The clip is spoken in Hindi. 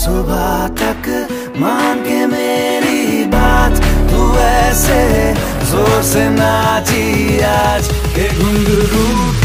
सुबह तक मान के मेरी बात, तू ऐसे जोर से नाची आज के घुंघरू